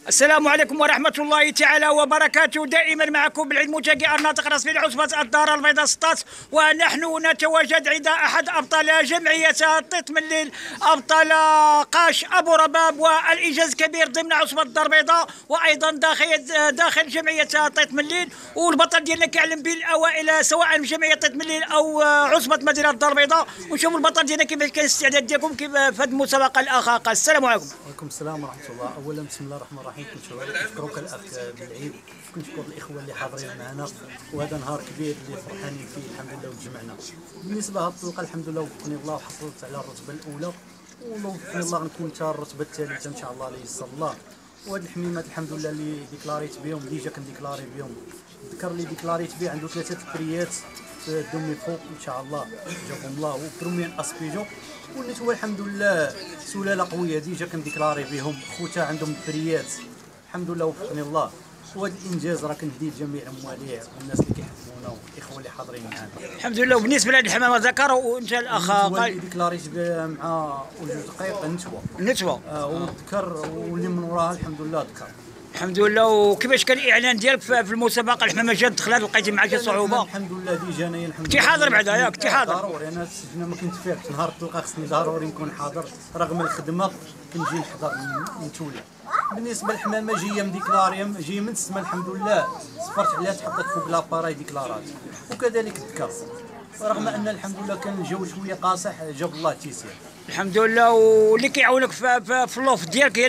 السلام عليكم ورحمة الله تعالى وبركاته. دائما معكم بالعيد متقي الناطق الرسمي لعصبة الدار البيضاء 16، ونحن نتواجد عند أحد أبطال جمعية طيط من الليل، أبطال قاش أبو رباب، والإنجاز كبير ضمن عصبة الدار البيضاء، وأيضا داخل جمعية طيط من الليل. والبطل ديالنا كيعلم به الأوائل سواء في جمعية طيط من الليل أو عصبة مدينة الدار البيضاء. ونشوفوا البطل ديالنا كيفاش كان الاستعداد ديالكم كيف في هذه المسابقة الأخ قاش. السلام عليكم. وعليكم السلام ورحمة الله. أولا بسم الله الرحمن الرحيم، كنشكروك الأخ بالعيد، كنشكر الإخوة اللي حاضرين معنا، وهذا نهار كبير اللي فرحانين فيه الحمد لله وتجمعنا. بالنسبة لهذه الطلقة الحمد لله وفقني الله وحصلت على الرتبة الأولى، ولو وفقني الله غنكون حتى الرتبة الثالثة إن شاء الله اللي يسر الله. وهاد الحميمات الحمد لله اللي ديكلاريت بهم ديجا كنديكلاري بهم. الذكر اللي ديكلاريت به عنده 3 بريات دومي فوق ان شاء الله جابهم الله، وبروميان اسبيجو والنتوى الحمد لله سلاله قويه ديجا كنديكلاري بهم. خوتا عندهم بريات الحمد لله وفقني الله. وهذا الانجاز راه كنديه لجميع المواليع والناس اللي كيحبونا والاخوه اللي حاضرين معنا الحمد لله. وبالنسبه لهذه الحمامه ذكر وانت الاخ قال ديكلاريت مع وجوج دقائق النتوى والذكر واللي من وراها الحمد لله ذكر الحمد لله. وكيفاش كان الاعلان ديالك في المسابقه؟ الحمامه جات دخلات لقيتي معها شي صعوبه؟ الحمد لله ديجا انايا الحمد لله كنتي حاضر بعدا ياك؟ كنتي حاضر؟ ضروري انا السجن ما كنت فايق نهار الطلقه خصني ضروري نكون حاضر رغم الخدمه كنجي نحضر نتولى. بالنسبه للحمامه جايه من ديكلاريوم جايه من السما الحمد لله، صفرت عليها تحطت فوق لاباراي ديكلارات، وكذلك الذكر رغم ان الحمد لله كان الجو شويه قاصح جاب الله التيسير الحمد لله. واللي كيعاونك في اللوف ديالك هي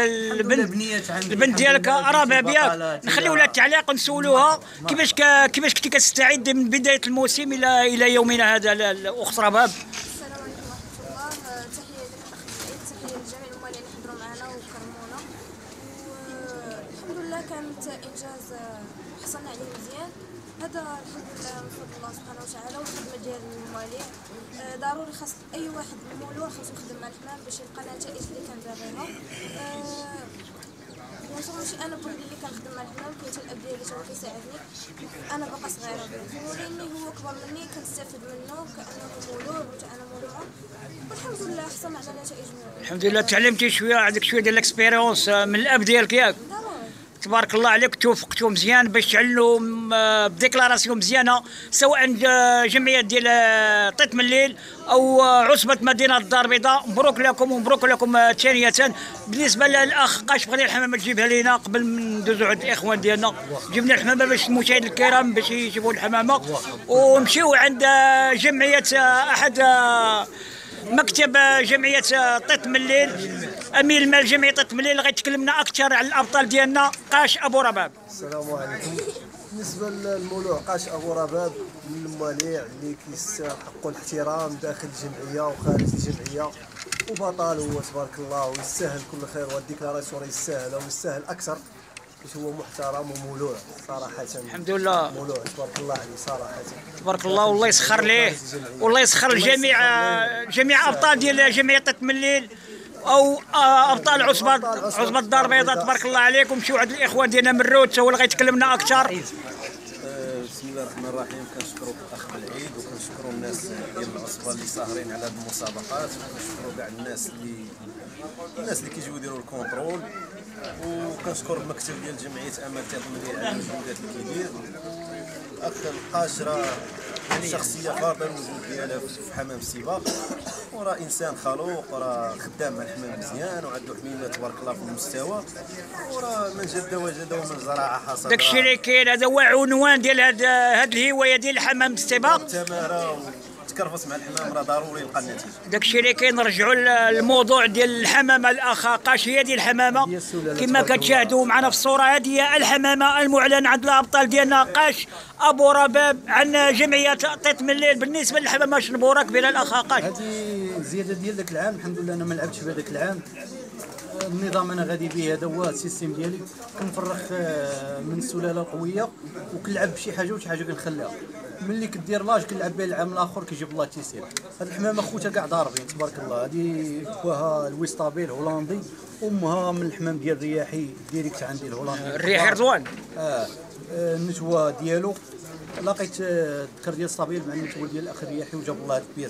البنت ديالك رباب ياك. نخليو لها التعليق ونسولوها كيفاش كنتي كتستعد من بدايه الموسم الى يومنا هذا الاخت رباب؟ السلام عليكم ورحمة الله. تحية لك الأخ العيد، تحية لجميع الموالين اللي حضروا معنا وكرمونا، والحمد لله كانت إنجاز حصلنا عليه مزيان. هذا الحمد لله من فضل الله سبحانه وتعالى والخدمة ديال الموالين. ضروري خاص أي واحد مولود خاصو يخدم مع الحمام باش يلقى النتائج اللي كان باغيها. ماشي انا بوحدي اللي كنخدم مع الحمام، كاين حتى الاب ديالي هو كيساعدني. انا باقا صغيره ولكن هو كبر مني كنستافد منه كانه مولود وحتى انا مولوده، والحمد لله حصلنا على نتائج مزيانه الحمد لله. تعلمتي شويه، عندك شويه ديال الاكسبيريونس من الاب ديالك ياك؟ تبارك الله عليك. توفقتوا مزيان باش تعلوا بديكلاراسيون مزيانه سواء جمعيه ديال طيط من الليل او عصبه مدينه الدار البيضاء. مبروك لكم ومبروك لكم ثانيه. بالنسبه للاخ قاش بغينا الحمامه تجيبها لينا قبل ما ندوزو عند الاخوان ديالنا. جبنا الحمامه باش المشاهد الكرام باش يشوفوا الحمامه، ونمشيو عند جمعيه احد مكتب جمعيه طيط من الليل، امين المال جمعيه طيط من الليل، غيتكلمنا اكثر على الابطال ديالنا قاش ابو رباب. السلام عليكم. بالنسبه للمولوع قاش ابو رباب من المواليع اللي كيستحقوا الاحترام داخل الجمعيه وخارج الجمعيه، وبطل هو تبارك الله ويستاهل كل خير، والديكلاراسيون يستاهل ويستاهل اكثر باش هو محترم ومولوع صراحه. الحمد لله مولوع تبارك الله عليه صراحه تبارك الله. والله يسخر ليه والله يسخر جميع ابطال ديال جمعيه طيط من الليل او ابطال عصبه الدار البيضاء. تبارك الله عليكم. مشيو عند الاخوان ديالنا من الروت هو اللي غيتكلمنا اكثر. بسم الله الرحمن الرحيم. كنشكروا الاخ بالعيد وكنشكروا الناس ديال العصبه اللي ساهرين على هذه المسابقات، وكنشكروا كاع الناس اللي كيجيو يديروا الكونترول، وكنشكر المكتب ديال جمعيه امل طيط من الليل على المجهودات اللي كيدير. الاخ القاش راه شخصيه فارضه الوجود ديالها في حمام السباق، وراه انسان خلوق، وراه خدام مع الحمام مزيان وعنده حميمه تبارك الله في المستوى، وراه من جد وجد ومن زرع حصد. داكشي اللي كاين هذا هو عنوان ديال هاد الهوايه ديال الحمام السباق. التماره تكرفس مع الحمام راه ضروري يلقى النتيجه. داكشي اللي كاين. نرجعوا للموضوع ديال الحمامه. الاخ قاش هي ديال الحمامه كما كتشاهدوا معنا في الصوره، هذه هي الحمامه المعلن عند الابطال ديالنا قاش ابو رباب عن جمعيه طيط من الليل. بالنسبه للحمامه شنو راك بها الاخ قاش؟ هذه زياده ديال ذاك العام الحمد لله. انا ما لعبتش في هذاك العام، النظام انا غادي به هذا هو السيستيم ديالي، كنفرخ من السلاله القويه وكنلعب بشي حاجه وشي حاجه كنخليها. ملي كدير لاج كنلعب به العام الاخر كيجيب الله التيسير. هاد الحمامه خوتها كاع ضاربين تبارك الله. هذه بوها الويستابيل هولندي، امها من الحمام ديال الرياحي ديريكت عندي الهولندي الرياحي رضوان. النتوه ديالو لقيت الذكر ديال الصبيل مع النتوه ديال الاخ الرياحي وجاب الله هاد البياسه.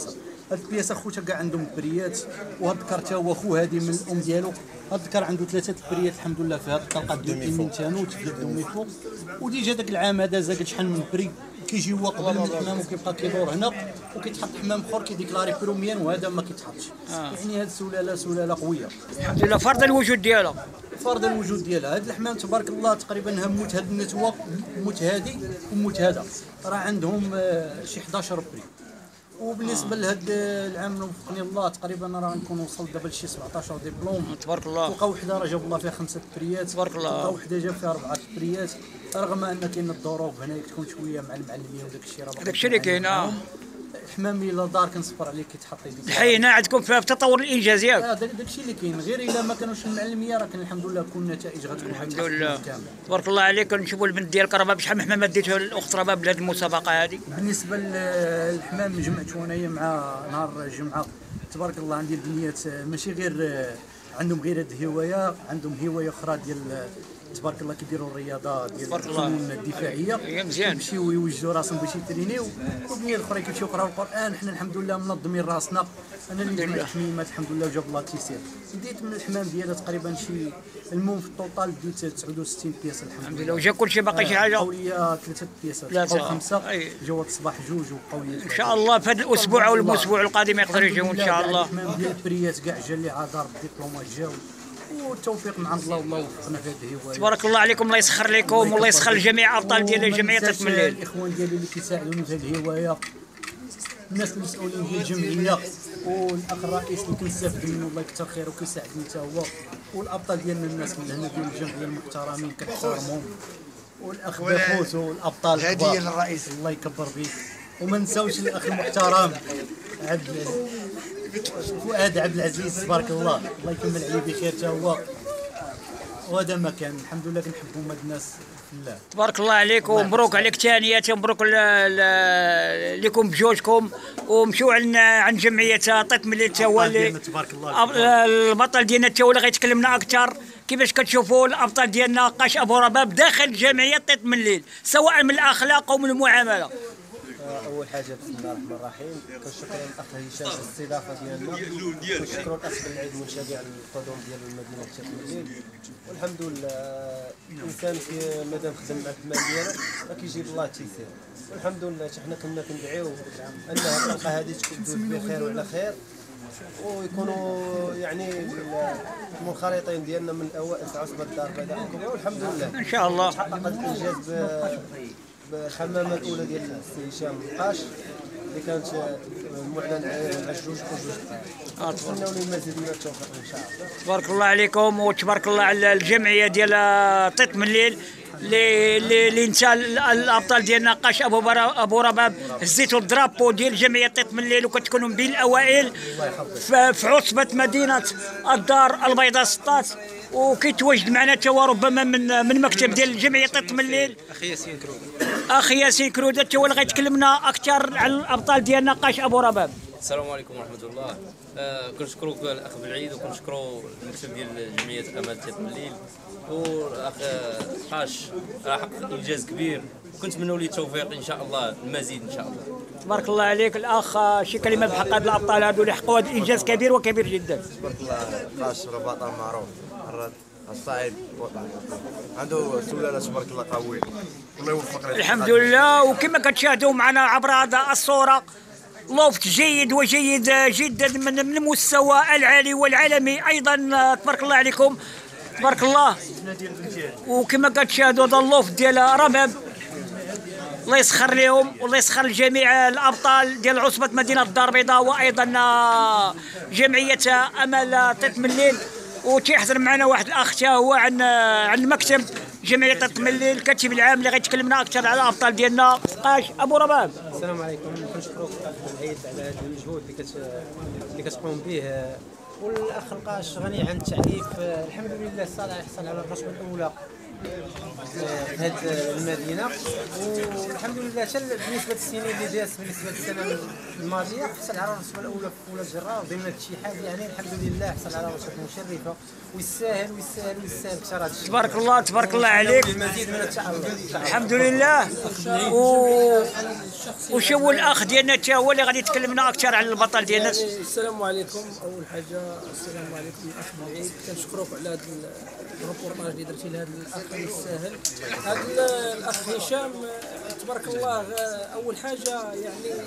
هاد البياسه خوتها كاع عندهم بريات، وهاد الذكر تا هو خو هادي من الام ديالو. هاد الذكر عنده 3 بريات الحمد لله في هاد الطلقه ديال من تانوت ديال دوميفو. وديجا داك العام هذا زاد شحال من بري كيجي هو قبل من الحمام وكيبقى كيدور هنا وكيتحط حمام اخر كيديكلاري بروميان وهذا ما كيتحطش. يعني هاد سلاله قويه الحمد لله فرض الوجود ديالها. فرض الوجود ديالها. هاد الحمام تبارك الله تقريبا هموت هاد النتوه موت هادي وموت هذا راه عندهم شي 11 بري. وبالنسبه لهاد العام وفقني الله تقريبا راه غنكون وصل دابا لشي 17 دبلوم تبارك الله. وقع وحده راه جاب الله فيها 5 بريات، تبارك الله. وقع وحده جاب فيها 4 بريات، رغم ان كاين الظروف هنايا تكون شويه مع المعلميه وداك الشيء راه داك الشيء اللي كاين. الحمامي لا دار كنصبر عليه كيتحط يديك الحي هنا عندكم في تطور الانجاز ياك. داك الشيء اللي كاين، غير الا ما كانوش المعلميه راه كان الحمد لله كل النتائج غتكون الحمد لله تبارك الله عليك. نشوفوا البنت ديالك رباب شحال من حمامات ديتها الاخت رباب لهذه المسابقه هذه. بالنسبه للحمام جمعت انايا مع نهار الجمعه تبارك الله عندي البنيات ماشي غير عندهم غير هذه الهوايه، عندهم هوايه اخرى ديال تبارك الله كيديروا الرياضه ديال الفنون الدفاعيه مزيان كيمشيو يوجهوا راسهم باش يترينيو، والبنيه الاخرى كيمشيو يقراو القران. حنا الحمد لله منظمين راسنا. انا اللي جمعت حميمات الحمد لله وجاب الله التيسير. ديت من الحمام ديالها تقريبا شي المهم في الطوطال ديت 69 بياسه الحمد لله. وجا كلشي باقي شي حاجه؟ بقاو لي 3 بياسات او 5 جاوا الصباح 2 وبقاو لي ان شاء الله في هذا الاسبوع او الاسبوع القادم يقدر يجيو ان شاء الله. الحمام ديال البريات كاع جا لي عذار بالدبلومات جاو، والتوفيق من عند الله والله وفقنا في هذه الهوايه. تبارك الله عليكم. الله يسخر لكم والله يسخر لجميع ابطال ديال جمعيه طيف الليل. الاخوان ديالي اللي كيساعدوني في هذه الهوايه، الناس المسؤولين ديال الجمعيه، والاخ الرئيس اللي كنستافد منه الله يكثر خيره وكيساعدني حتى هو، والابطال ديالنا الناس اللي هنا ديال الجمعيه المحترمين كنحترمهم، والاخ بخوتو والابطال هديه للرئيس الله يكبر بيه. وما نساوش الاخ المحترم فؤاد عبد العزيز تبارك الله يكمل عليه بخير حتى هو. وهذا ما كان الحمد لله كنحبهم هاد الناس في الله. تبارك الله عليك ومبروك عليك ثانية، مبروك لكم بجوجكم. ومشيو عند جمعية طيف الليل تا هو تبارك الله البطل ديالنا تا هو اللي غيتكلمنا اكثر. كيفاش كتشوفوا الابطال ديالنا قاش ابو رباب داخل جمعية طيف الليل سواء من الاخلاق او من المعامله؟ اول حاجه بسم الله الرحمن الرحيم كنشكر الاخ هشام على الاستضافه ديالنا، كنشكر الاخ بالعيد مشجع القدوم ديال المدينه طيف الليل. والحمد لله الانسان مادام خدم مع الحمام ديالو ما كيجيب الله التيسير. والحمد لله حنا كنا كندعيو ان الحلقه هذه تكون بخير وعلى خير، ويكونوا يعني المنخرطين ديالنا من الاوائل في عصبه الدار البيضاء الكبرى. والحمد لله ان شاء الله تحقق الانجاز بالحمامه الاولى ديال السي هشام القاش اللي كانت معلن على جوج دقائق. نتمنوا له المزيد من التوفيق ان شاء الله. تبارك الله عليكم وتبارك الله على الجمعيه ديال طيف الليل اللي انت الابطال ديالنا قاش ابو رباب هزيتوا الدرابو ديال جمعيه طيف الليل وكتكونوا من بين الاوائل في عصبه مدينه الدار البيضاء 16. وكيتواجد معنا تا هو ربما من مكتب ديال جمعيه طيف الليل اخي ياسين كروده تا هو اللي غيتكلمنا اكثر على الابطال ديالنا قاش ابو رباب. السلام عليكم ورحمه الله. كنشكروك الاخ بالعيد وكنشكروا المكتب ديال جمعيه امال طيف الليل والاخ قاش راه حقق انجاز كبير وكنتمنوا ليه التوفيق ان شاء الله المزيد ان شاء الله. تبارك الله عليك. الاخ شي كلمه بحق هاد الابطال هادو اللي حققوا هذا الانجاز كبير وكبير جدا. تبارك الله قاش رباط معروف الصعيد وطني عنده سلاله تبارك الله قويه الله يوفق له الحمد لله. وكما كتشاهدوا معنا عبر هذا الصوره لوفت جيد وجيد جدا من المستوى العالي والعالمي ايضا. تبارك الله عليكم تبارك الله. وكما كتشاهدوا هذا اللوفت ديال رباب الله يسخر لهم والله يسخر لجميع الابطال ديال عصبه مدينه الدار البيضاء وايضا جمعيه امل طيف الليل. وتيحضر معنا واحد الاخ تا هو عن المكتب جمعيه طيف الليل الكاتب العام اللي غيتكلمنا اكثر على الابطال ديالنا قاش ابو رباب. السلام عليكم. كنشكروك الاخ بالعيد على هذا المجهود اللي كتقوم به، والاخ القاش غني عن التعريف. الحمد لله الصالح حصل على الرتبه الاولى في هذه المدينه. والحمد لله حتى بالنسبه للسنين اللي جات، بالنسبه للسنه الماضيه حصل على الرتبه الاولى في اولى الجرار ضمن هذا الاتحاد، يعني الحمد لله حصل على رتبه مشرفه ويستاهل ويستاهل ويستاهل اكثر هذا الشيء. تبارك الله تبارك الله عليك. المزيد من التعلم الحمد لله. وشو الاخ ديالنا تا هو اللي غادي يتكلم لنا اكثر على البطل ديالنا. السلام عليكم. اول حاجه السلام عليكم الاخ بعيد، كنشكروك على هذا الروبورتاج اللي درتي لهذا الاخ الساهل. هذا الاخ هشام تبارك الله، اول حاجه يعني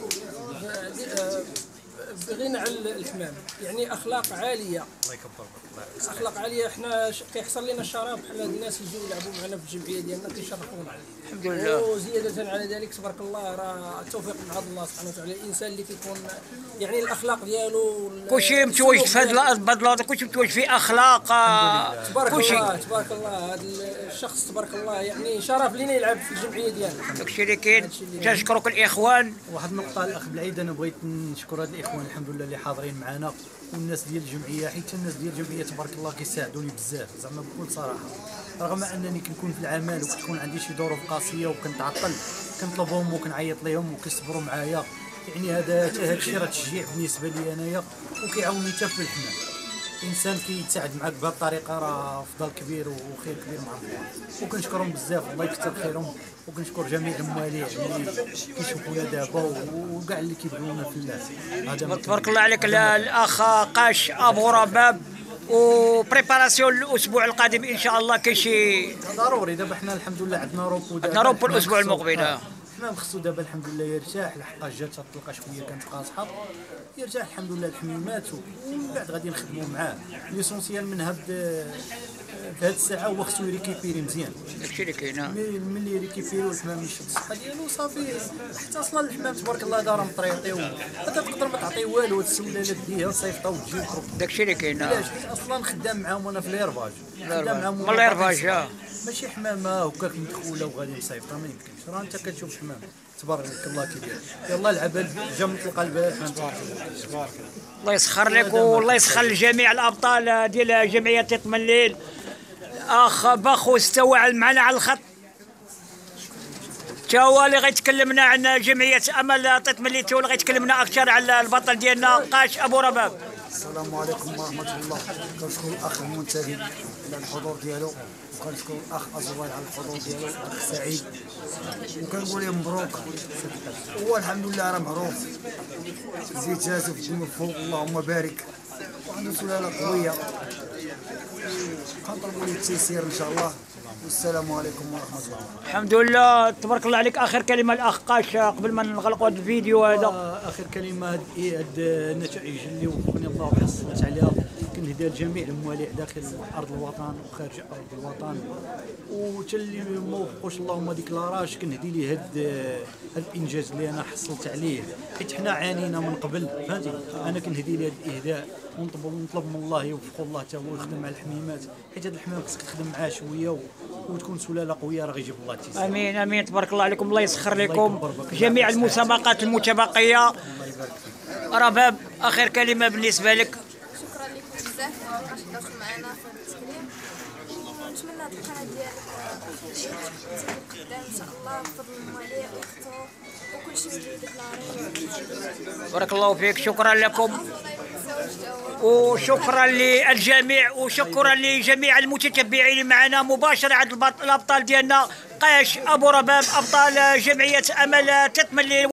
بغينا على الحمام، يعني اخلاق عاليه. الله يكبر بك. اخلاق عاليه. احنا كيحصل لنا الشرف بحال هاد الناس يجيو يلعبوا معنا في الجمعيه ديالنا، كيشرفونا. الحمد لله. وزياده على ذلك تبارك الله راه التوفيق من عند الله سبحانه وتعالى. الانسان اللي كيكون يعني الاخلاق ديالو كلشي متواجد في هذا البلاد، كلشي متواجد في اخلاق. تبارك الله تبارك الله. هذا الشخص تبارك الله يعني شرف لينا يلعب في الجمعيه ديالنا. داكشي اللي كاين. كنشكرك الاخوان. واحد النقطه الاخ بالعيد، انا بغيت نشكر هاد الاخوان الحمد لله اللي حاضرين معنا، والناس ديال الجمعيه، حيت الناس ديال الجمعيه تبارك الله كيساعدوني بزاف زعما بكل صراحه. رغم انني كنكون في العمل وكتكون عندي شي ظروف قاسيه وكنتعطل، كنطلبهم وكنعيط لهم وكيصبروا معايا. يعني هذا الشيء راه تشجيع بالنسبه لي انايا، وكيعاونني حتى في الحمام. انسان كيتساعد معاك بهذه الطريقه راه فضل كبير وخير كبير مع الله. وكنشكرهم بزاف، الله يكثر خيرهم. وكنشكر جميع الموالين اللي كيشوفونا دابا وكاع اللي كيدعونا في الله. هذا تبارك الله عليك الاخ قاش ابو رباب. وبريباراسيون الاسبوع القادم ان شاء الله كاين شي ضروري. دابا حنا الحمد لله عندنا روبو، عندنا روبو الاسبوع المقبل. حنا خصو دابا الحمد لله يرتاح، لحقاش جات تلقى شويه كانت قاصحه، يرتاح الحمد لله الحميمات، ومن بعد غادي نخدموا معاه. ليسونسيال من هاد في هاد الساعه هو خصو يريكيبيري مزيان. داكشي اللي كاين. ملي يريكيبيري والحمام يشد الصحه ديالو صافي. حتى اصلا الحمام تبارك الله دار مطريطي، هذا تقدر ما تعطيه والو، السلالات ديالها صيفطها وتجي وتروح. داكشي اللي كاين. علاش؟ اصلا خدام معاهم وانا في اليرفاج، خدام معاهم والله يرفاج. ماشي حمامه هكاك مدخوله وغادي مصيفطه، ما يمكنش. راه انت كتشوف حمام تبارك الله كيدير. يلاه العباد جا مطلقه البارح. تبارك الله. الله يسخر لك والله يسخر لجميع الابطال ديال جمعيه تيطم الليل. اخ باخو استوى معنا على الخط، تا هو اللي غيتكلمنا عن جمعيه امل تيطم الليل، تا هو اللي غيتكلمنا اكثر على البطل ديالنا قاش ابو رباب. السلام عليكم ورحمه الله. كنشكر الاخ المنتهي على الحضور ديالو، وكنشكر الاخ ازوان على الحضور ديالو، الاخ سعيد، وكنقول لهم مبروك. هو الحمد لله راه معروف، زيد جازو في الدنيا فوق، اللهم بارك، وعنده سلاله قويه. كنطلبوا ليه التيسير ان شاء الله. والسلام عليكم ورحمه الله. الحمد لله تبارك الله عليك. اخر كلمه الاخ قاش قبل ما نغلقوا هذا الفيديو هذا. اخر كلمه، هاد النتائج اللي وفقني الله وحصلت عليها كنهديها لجميع المواليع داخل ارض الوطن وخارج ارض الوطن، وحتى اللي ما وفقوش اللهم ديكلاراج كنهدي ليه هاد الانجاز اللي انا حصلت عليه، حيت حنا عانينا من قبل، فهمتي. انا كنهدي ليه هذا الاهداء، ونطلب من الله يوفقه الله حتى هو يخدم مع الحميمات، حيت هذا الحمام خصك تخدم معاه شويه وتكون سلاله قويه، راه غيجيب الله التيسير. امين امين تبارك الله عليكم. الله يسخر لكم جميع المسابقات المتبقيه. الله يبارك فيك. رباب اخر كلمه بالنسبه لك. شكرا لكم بزاف باش حضرتوا معنا في التكريم، ونتمنى هاد القناه ديالك تزيد قدام ان شاء الله بفضل المواليع واختو وكلشي اللي ديكلاري. بارك الله فيك. شكرا لكم وشكرا للجميع، وشكرا لجميع المتتبعين معنا مباشره على الابطال ديالنا قاش ابو رباب، ابطال جمعيه امل تيطم الليل.